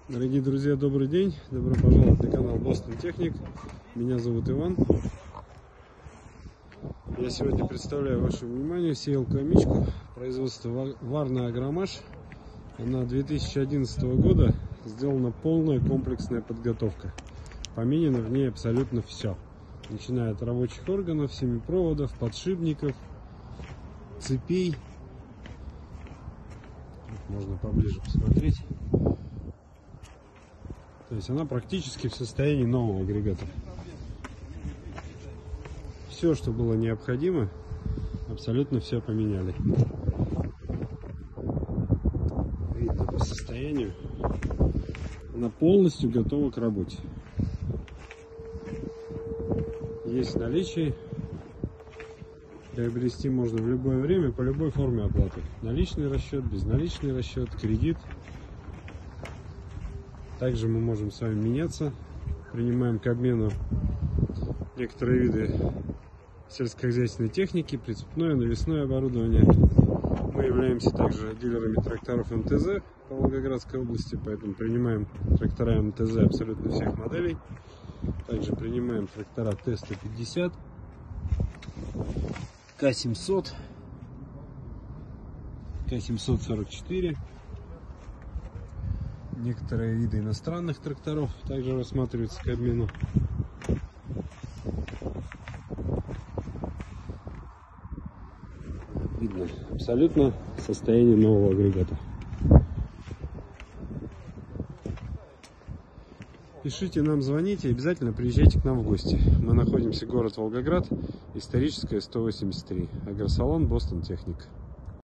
Дорогие друзья, добрый день! Добро пожаловать на канал Boston Technic. Меня зовут Иван. Я сегодня представляю вашему вниманию сеялку Амичку производства Варна Агромаш. Она 2011 года, сделана полная комплексная подготовка. Поменено в ней абсолютно все. Начиная от рабочих органов, семипроводов, подшипников, цепей. Можно поближе посмотреть. То есть она практически в состоянии нового агрегата. Все, что было необходимо, абсолютно все поменяли. Видно по состоянию. Она полностью готова к работе. Есть в наличии. Приобрести можно в любое время, по любой форме оплаты. Наличный расчет, безналичный расчет, кредит. Также мы можем с вами меняться. Принимаем к обмену некоторые виды сельскохозяйственной техники, прицепное, навесное оборудование. Мы являемся также дилерами тракторов МТЗ по Волгоградской области, поэтому принимаем трактора МТЗ абсолютно всех моделей. Также принимаем трактора Т-150, К-700, К-744. Некоторые виды иностранных тракторов также рассматриваются к обмену. Видно абсолютно состояние нового агрегата. Пишите нам, звоните, обязательно приезжайте к нам в гости. Мы находимся город Волгоград, историческая 183, агросалон Boston Technic.